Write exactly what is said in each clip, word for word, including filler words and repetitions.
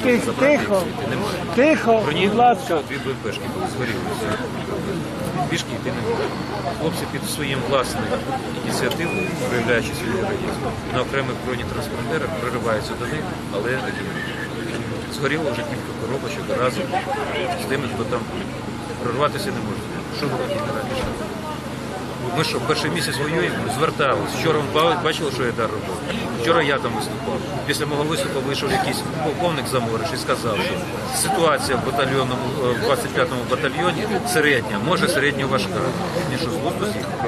Тихо, забрати тихо, звідти немає. тихо, Броні будь ласка. дві БМПшки були згоріли. Пішки йти не можна. Хлопці під своїм власним ініціативою, проявляючи свій героїзм, на окремих бронетранспортерах прориваються до них, але згоріло вже кілька коробочок разом з тими, хто там прорватися не може. Що робити генеральний штаб? Ми що, перший місяць воюємо, звертались. Вчора ви бачили, що я дар робив? Вчора я там виступав. Після мого виступу вийшов якийсь полковник Замориш і сказав, що ситуація в батальйонному, в двадцять п'ятому батальйоні середня, може середньо важка. Ні, що з глузду з'їхав.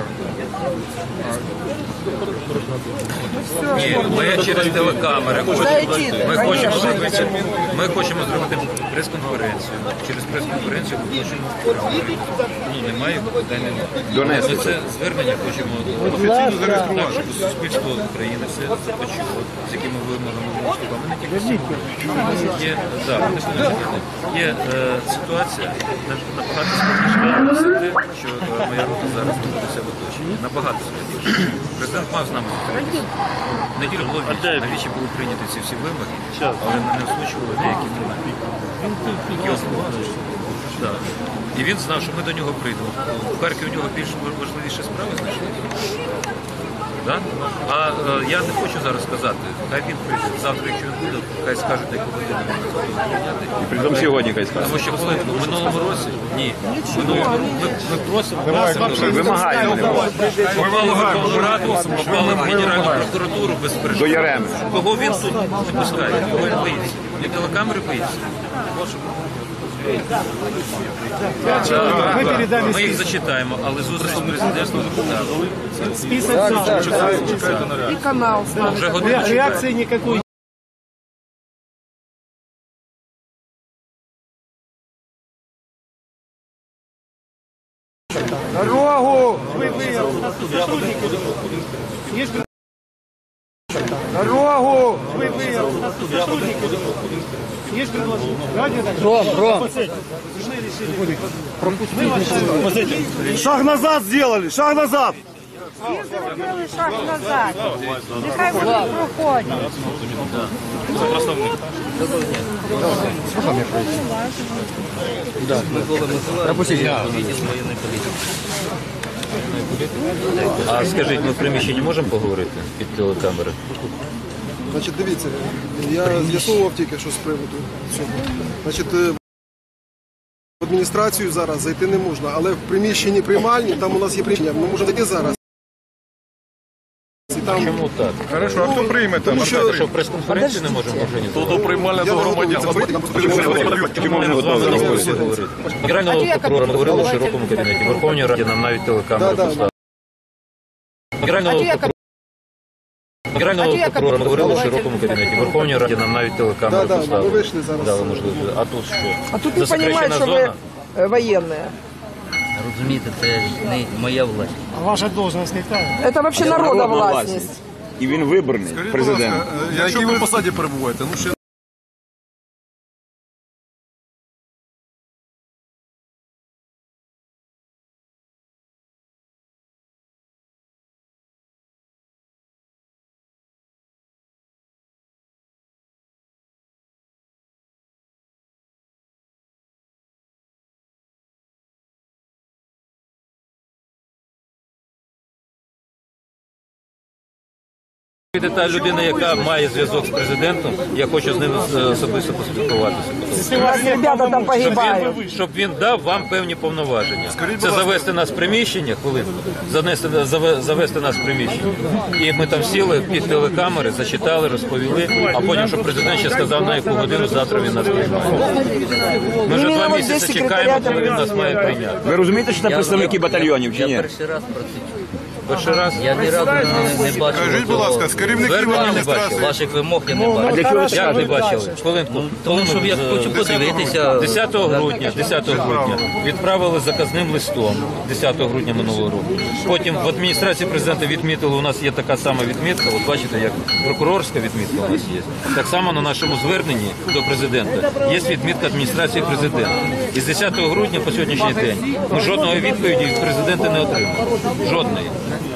Ні, ми через телекамери хочемо, ми хочемо зробити, ми хочемо зробити прес-конференцію. Через прес-конференцію ми хочемо, ну немає, питань немає. Ми це звернення хочемо офіційно зареєструвати, щоб суспільство України все почуло, з якими вимогами ми виступаємо. Ми не тільки сьогодні. Є, да, є е, ситуація набагато складніша. Це те, що е, моя рота зараз знаходиться в оточенні. Набагато складніше. Президент мав з нами зустрітися. Неділю було відповідь, навіщо були прийняті ці всі вимоги, але ми не озвучували деякі моменти, які озвучували. Да. І він знав, що ми до нього прийдемо. В Харкові у нього більш важливіші справи знайшли. Да? А е, я не хочу зараз сказати, хай він прийде. Завтра, якщо він буде, хай скажуть, яку годину він буде прийняти. І притом сьогодні хай скаже. Тому що коли в минулому році, ні, в минулому році ми, ми просимо, просимо, Вимагаємо. попали в Верховну Раду, попали в Генеральну прокуратуру без До перешкод. Яреми. Кого він тут не пускає, кого він боїться? І телекамери боїться. Ми передали Ми їх зачитаємо, але зустріч з президентом список сам. И канал ставить. вже годину чекаємо. Реакции никакой. Дорогу! Вы, вы, Есть же- Дорогу! Вы, вы, Есть предложение? Давайте так. Ром, Ром. Шаг назад сделали, шаг назад! Всі зробили шаг назад. Нехай вони проходять. А скажіть, ми в приміщенні можемо поговорити під телекамери? Значить, дивіться, я з'ясовував тільки що з приводу цього. Значить, е, в адміністрацію зараз зайти не можна, але в приміщенні приймальні, там у нас є приміщення, ми можемо зайти зараз. І там, Чому так? Хорошо, а хто прийме там? тому що Що прес-конференцію не можемо організувати? Приймальня я до не готовий громадян. це зробити, нам просто Чому ми з вами не можемо говорити? Генерального прокурора ми говорили в широкому кабінеті. В Верховній Раді нам навіть телекамери Да, да, поставили. Генерального прокурора Генерального прокурора ми говорили в широкому кабінеті. В Верховній Раді нам навіть телекамери Да, да, поставили. ми вийшли зараз. Дали можливість. А тут що? А тут не Засекречена розуміють, що зона? ви е, воєнні. Розумієте, це ж не моя власть. А ваша должность какая? Це взагалі народна власність. І він вибраний Скажіть, будь президентом. ласка, е, якщо ви в посаді перебуваєте, ну ще Ви та людина, яка має зв'язок з президентом, я хочу з ним е, особисто поспілкуватися. У нас ребята там Щоб погибають. він, щоб він дав вам певні повноваження. Скажіть, Це будь ласка. завести нас в приміщення, хвилинку, занести, заве- завести нас в приміщення. І ми там сіли під телекамери, зачитали, розповіли, а потім, щоб президент ще сказав, на яку годину завтра він нас приймає. Ми вже два місяці чекаємо, коли він нас має прийняти. Ви розумієте, що це представники батальйонів чи Я ні? перший раз про це чую. Перший раз. Я ні разу не, не бачив. скажіть, будь ласка, з керівників Звернення не адміністрації. Ваших вимог я не А бачив. для чого це Як не кажуть? бачили? Хвилинку. Тому що я хочу подивитися. десятого грудня, десятого грудня відправили заказним листом десятого грудня минулого року. Потім в адміністрації президента відмітили, у нас є така сама відмітка, от бачите, як прокурорська відмітка у нас є. Так само на нашому зверненні до президента є відмітка адміністрації президента. І з десятого грудня по сьогоднішній день ми жодної відповіді від президента не отримали. Жодної.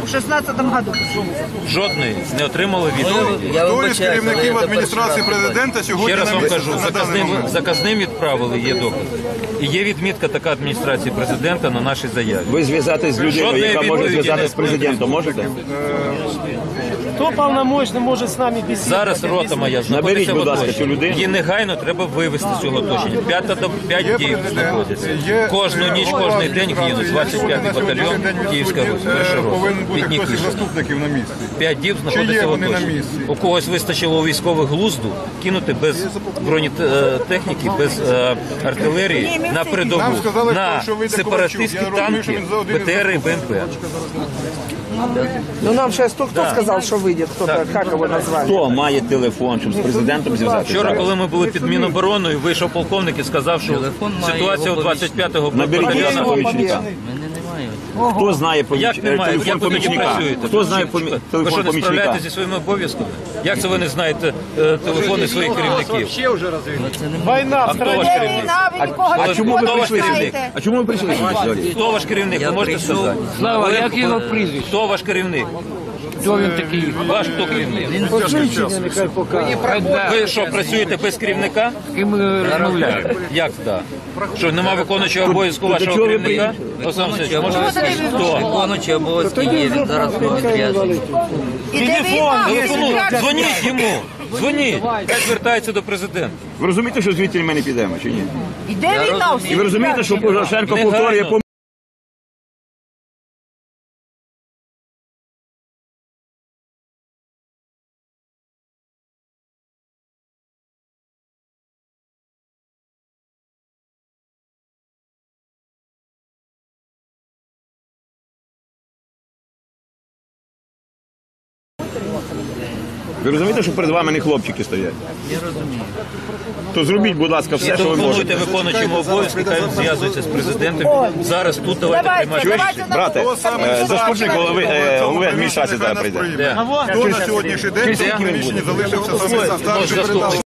в шестнадцатом году. Жодної не отримали відповіді. Я Хто із вибачаюся, але керівників я адміністрації перший раз. президента Ще сьогодні раз на вам місці? кажу, на даний заказним, момент? заказним відправили, є доказ. І є відмітка така адміністрації президента на нашій заяві. Ви зв'язатись з людиною, Жодної яка може відповіді зв'язатись з не- президентом, можете? Кто полномочный может с нами беседовать? Зараз рота моя Наберіть, знаходиться в будь ласка, оточенні. цю людину. Її негайно треба вивезти з цього оточення. П'ята до п'ять Є днів президент, знаходиться. є, Кожну е, ніч, голова кожний день адміністрації. гинуть. двадцять п'ятий Сьогодні на батальйон, сьогоднішній день Київська відсутні, Русь, перша е, рота. повинен бути Під хтось із Нікішем. заступників на місці. П'ять діб Чи знаходиться є в вони на оточенні. місці? У когось вистачило військових глузду кинути без бронетехніки, без е, артилерії на передову, Нам сказали, на що вийде сепаратистські Ковальчук. Я розумію, що танки, він за один із БТР і БМП. Ну нам сейчас кто, кто сказал, что выйдет, кто-то, как его назвали? Хто має телефон, щоб з президентом зв'язатися? Вчора, коли ми були під Мінобороною, вийшов полковник і сказав, що Телефон має ситуація у його двадцять п'ятого Наберіть батальйону. його помічника. У мене немає. Хто знає поміч... Як немає? телефон Як ви тоді помічника? працюєте? Хто знає помі... Ви телефон що, не помічника? справляєтеся зі своїми обов'язками? Як це ви не знаєте е, телефони своїх керівників? Война в А хто стране. ваш Де керівник? війна, ви нікого А не чому ви Хто ваш прийшли керівник? сюди? А чому ви прийшли сюди? Хто ваш керівник? Ви Я можете прийшов. сказати? Слава, як його прізвище? Хто ваш керівник? Хто він такий? Ваш хто керівник? Ви що, працюєте без керівника? З ким розмовляєте? Як так? Що, нема виконуючого обов'язку до вашого чого ви керівника? Олександр Васильович, може сказати, хто? Виконуючий обов'язки є, він зараз в відрядженні. І де війна, ви Телефонуй, як- дзвоніть йому, дзвоніть. Хай звертається до президента. Ви розумієте, що звідти ми не підемо, чи ні? І де війна? І ви розумієте, що Порошенко Негайно. повторює помилку? Ви розумієте, що перед вами не хлопчики стоять? Я розумію. То зробіть, будь ласка, все, що ви Телефонуйте можете. виконуючому обов'язки, хай він зв'язується з президентом. Зараз тут давайте Давайте, приймати. давайте на Брате, е, заступник голови, е, голови адміністрації зараз прийде. Де? Хто на сьогоднішній день в цьому приміщенні залишився саме Може, старший заступник.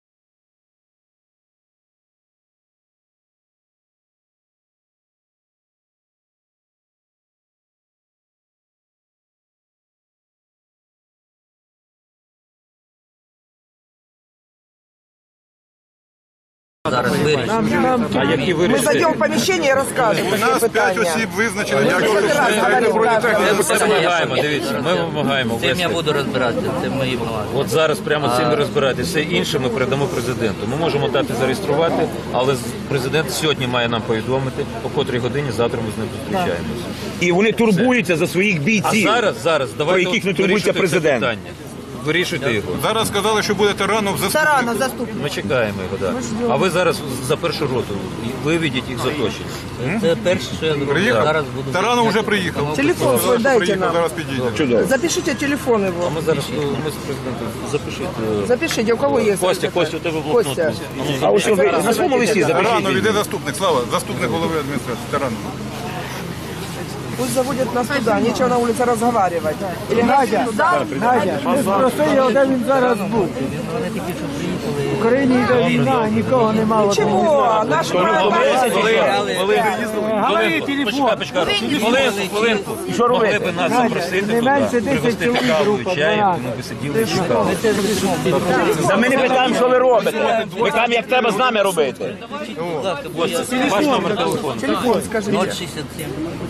Зараз вирішимо. А які Мы вирішили? зайдем в помещение и расскажем. У нас п'ять осіб визначено, як Ми вимагаємо, дивіться, ми вимагаємо З цим я ввести. буду розбиратися, це мої повноваження. От зараз прямо з цим і розбирати. Все інше ми передамо президенту. Ми можемо дати зареєструвати, але з- президент сьогодні має нам повідомити, о котрій годині завтра ми з ним зустрічаємося. І вони турбуються за своїх А бійців. зараз, зараз, давайте яких не от турбується вирішуйте це президент. питання. Вирішуйте його. Зараз сказали, що будете рано в заступнику. Тарана, заступник. Ми чекаємо його, так. А ви зараз за першу роту виведіть їх з оточення. Це перше, що я зроблю. Приїхав? Зараз буду. Тарано вже приїхав. Телефон свой Сказали, що дайте приїхав, нам. зараз підійде. Чудово. Запишите телефон А его. ми зараз ну, ми з президентом запишіть. е, Запишите, у кого есть. Костя, это? Костя, у тебе блокнот. Костя. А ось ви на своєму листі Тарано, запишіть. йде заступник. Слава, заступник голови адміністрації. Тарано. Пусть заводят нас туда, нечего на улице разговаривать. Или Надя, Надя, спроси його, де він зараз був. В Україні йде війна, нікого немає. Нічого, наші Хвилинку, правила. хвилинку, почекай, почекай, хвилинку, хвилинку. Могли б нас запросити туди, привезти каву і чай, ми б сиділи і чекали. Та ми не питаємо, що ви робите. Ми кажемо, як треба з нами робити. Ваш номер телефону. Телефон, скажи. ноль шістдесят сім.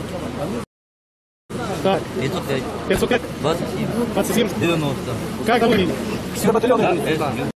Так. тридцять п'ять. пятьсот пять, двадцять сім. двадцать семь. дев'яносто. Как говорили? За батальйон.